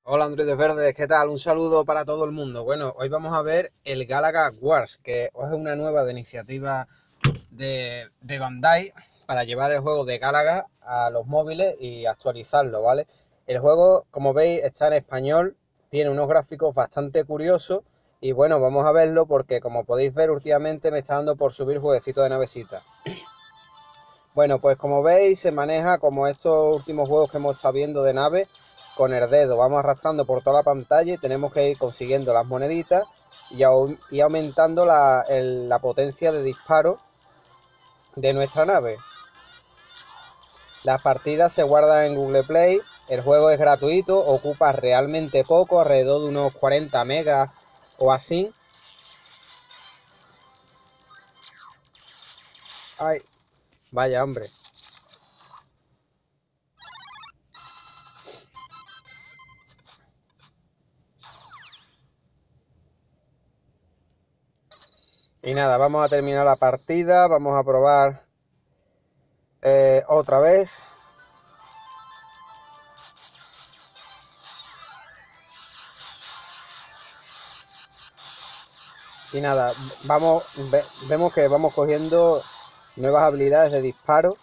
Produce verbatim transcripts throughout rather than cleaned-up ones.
Hola Androides Verdes, ¿qué tal? Un saludo para todo el mundo. Bueno, hoy vamos a ver el Galaga Wars, que es una nueva de iniciativa de, de Bandai para llevar el juego de Galaga a los móviles y actualizarlo, ¿vale? El juego, como veis, está en español, tiene unos gráficos bastante curiosos y bueno, vamos a verlo porque como podéis ver últimamente me está dando por subir jueguecitos de navecita. Bueno, pues como veis se maneja como estos últimos juegos que hemos estado viendo de nave con el dedo. Vamos arrastrando por toda la pantalla y tenemos que ir consiguiendo las moneditas y, au y aumentando la, el, la potencia de disparo de nuestra nave. Las partidas se guardan en Google Play, el juego es gratuito, ocupa realmente poco, alrededor de unos cuarenta megas o así. Ay, vaya hombre. Y nada, vamos a terminar la partida, vamos a probar eh, otra vez. Y nada, vamos, ve, vemos que vamos cogiendo nuevas habilidades de disparo.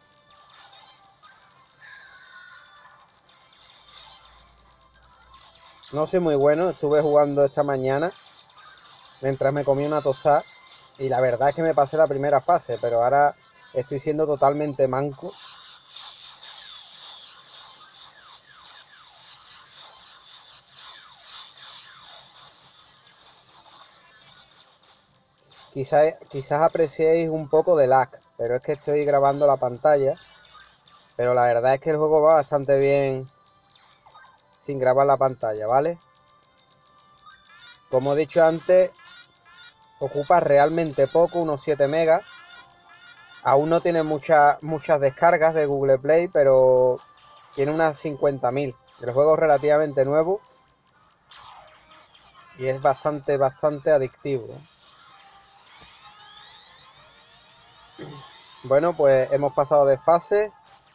No soy muy bueno, estuve jugando esta mañana mientras me comí una tostada y la verdad es que me pasé la primera fase, pero ahora estoy siendo totalmente manco. Quizás, quizás apreciéis un poco de lag, pero es que estoy grabando la pantalla. Pero la verdad es que el juego va bastante bien sin grabar la pantalla, ¿vale? Como he dicho antes, ocupa realmente poco, unos siete megas. Aún no tiene muchas muchas descargas de Google Play, pero tiene unas cincuenta mil. El juego es relativamente nuevo y es bastante, bastante adictivo. Bueno, pues hemos pasado de fase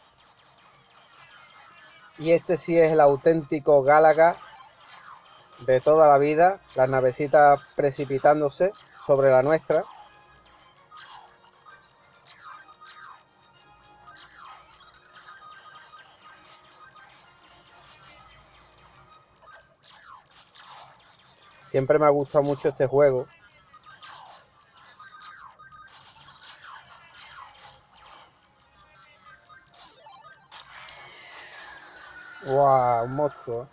y este sí es el auténtico Galaga de toda la vida, las navecitas precipitándose sobre la nuestra. Siempre me ha gustado mucho este juego. ¡Wow! Un monstruo.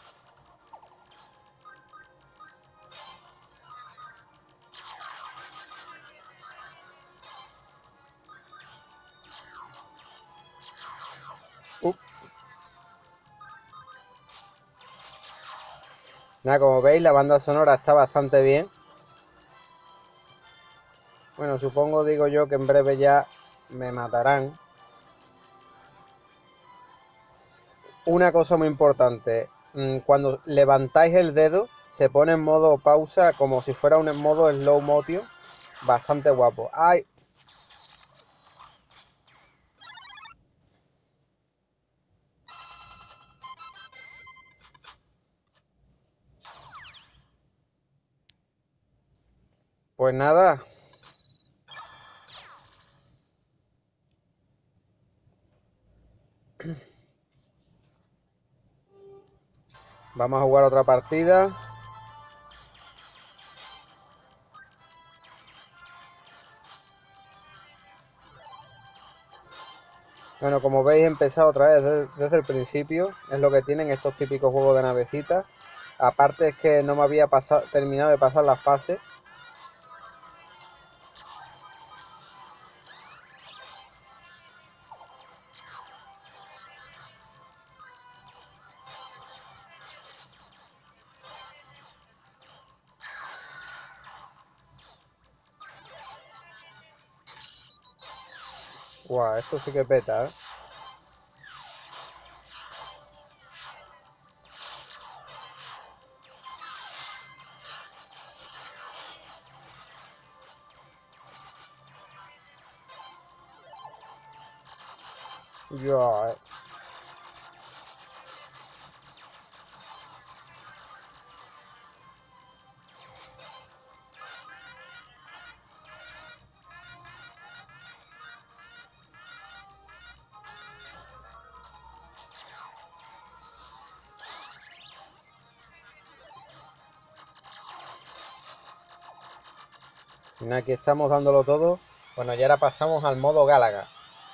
Uh. Nada, como veis, la banda sonora está bastante bien. Bueno, supongo, digo yo, que en breve ya me matarán. Una cosa muy importante, cuando levantáis el dedo se pone en modo pausa como si fuera un modo slow motion, bastante guapo. ¡Ay! Pues nada, vamos a jugar otra partida. Bueno, como veis he empezado otra vez desde, desde el principio, es lo que tienen estos típicos juegos de navecitas. Aparte es que no me había pasado, terminado de pasar la fase. Guau, esto sí que peta, ¿eh? Ya, eh. Aquí estamos dándolo todo. Bueno, y ahora pasamos al modo Gálaga.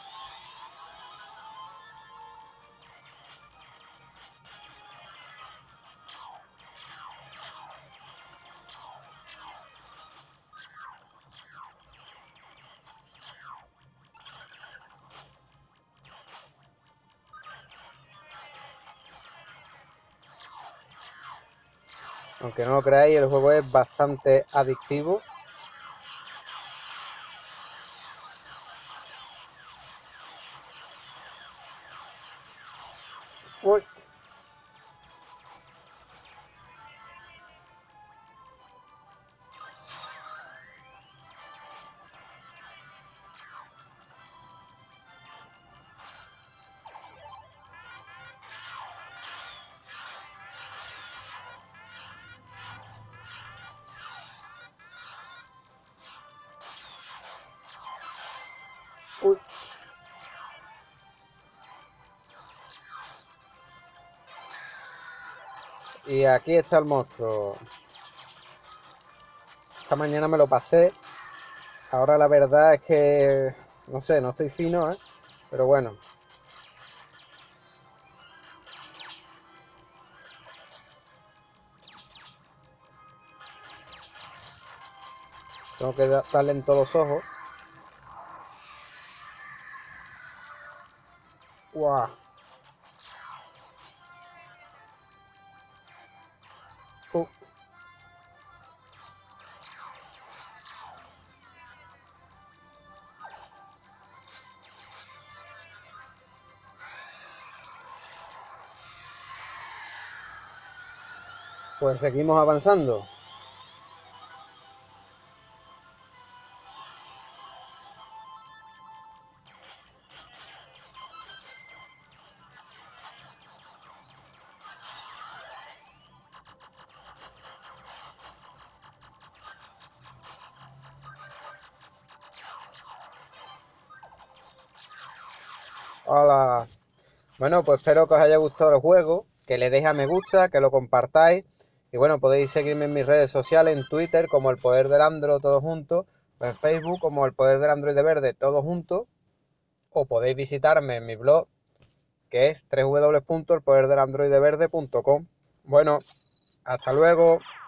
Aunque no lo creáis, el juego es bastante adictivo. Uy. Uy. Y aquí está el monstruo. Esta mañana me lo pasé. Ahora la verdad es que, no sé, no estoy fino, ¿eh? Pero bueno. Tengo que darle en todos los ojos. ¡Guau! Uh. Pues seguimos avanzando. Hola. Bueno, pues espero que os haya gustado el juego, que le deis a me gusta, que lo compartáis. Y bueno, podéis seguirme en mis redes sociales, en Twitter como El Poder del Andro, todo junto, o en Facebook como El Poder del Androide Verde, todo junto. O podéis visitarme en mi blog, que es doble u doble u doble u punto el poder del androide verde punto com. Bueno, hasta luego.